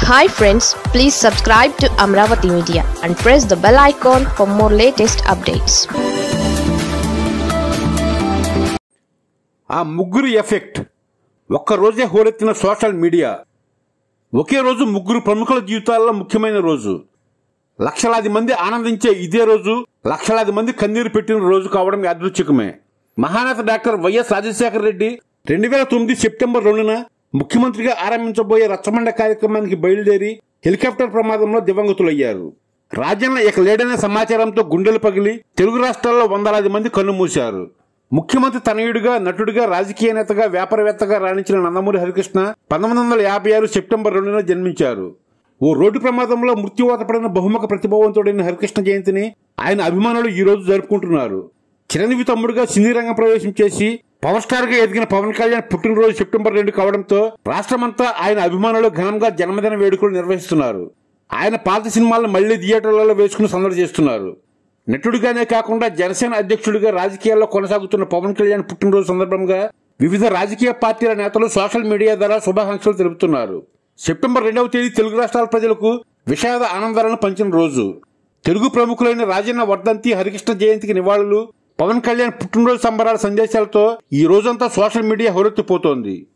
Hi friends, please subscribe to Amaravathi Media and press the bell icon for more latest updates. ఆ ముగ్గురు effect ఒక్క రోజే హోరెత్తిన social media. ఒకే రోజు ముగ్గురు ప్రముఖుల జీవితాల్లో ముఖ్యమైన రోజు. లక్షలాది మంది ఆనందించే ఇదే రోజు లక్షలాది మంది కన్నీరు పెట్టిన రోజు కావడం యాదృచ్ఛికమే. మహానేత doctor YS Rajasekhara Reddy 2009 September 2న ముఖ్యమంత్రిగా ఆరంభించబోయే రచ్చబండ కార్యక్రమానికి బయలుదేరి హెలికాప్టర్ ప్రమాదంలో దివంగతులయ్యారు. రాజ్యంలో ఇక లేడనే సమాచారంతో గుండెలు పగిలి తెలుగు రాష్ట్రాల్లో వందలాది మంది కన్నుమూశారు. ముఖ్యమంత్రి తనయుడిగా, నటుడిగా, రాజకీయ నేతగా, వ్యాపారవేత్తగా రాణించిన నందమూరి హరికృష్ణ 1956 సెప్టెంబర్ 2న జన్మించారు. ఓ రోడ్డు ప్రమాదంలో మృత్యువాత పడిన బహుముఖ ప్రతిభావంతుడైన హరికృష్ణ జయంతిని ఆయన అభిమానులు ఈ రోజు జరుపుకుంటున్నారు. చిరంజీవి తమ్ముడుగా సినీ రంగం ప్రవేశం చేసి పవర్ స్టార్ గా ఎదిగిన పవన్ కళ్యాణ్ పుట్టినరోజు సెప్టెంబర్ 2 కావడంతో రాష్ట్రమంతా ఆయన అభిమానులు ఘనంగా జన్మదిన వేడుకలు నిర్వహిస్తున్నారు. ఆయన పాత సినిమాలను మళ్లీ థియేటర్లలో వేసుకుని సందడి చేస్తున్నారు. నటుడిగానే కాకుండా జనసేన అధ్యక్షుడిగా రాజకీయాల్లో కొనసాగుతున్న పవన్ కళ్యాణ్ పుట్టినరోజు సందర్భంగా వివిధ రాజకీయ పార్టీల నేతలు సోషల్ మీడియా ద్వారా శుభాకాంక్షలు తెలుపుతున్నారు. సెప్టెంబర్ 2వ తేదీ తెలుగు రాష్ట్రాల ప్రజలకు విషాద ఆనందాలను పంచిన రోజు. తెలుగు ప్రముఖులైన రాజన్న వర్ధంతి, హరికృష్ణ జయంతికి నివాళులు, పవన్ కళ్యాణ్ పుట్టినరోజు సంబరాల సందేశాలతో ఈ రోజంతా సోషల్ మీడియా హోరెత్తిపోతోంది.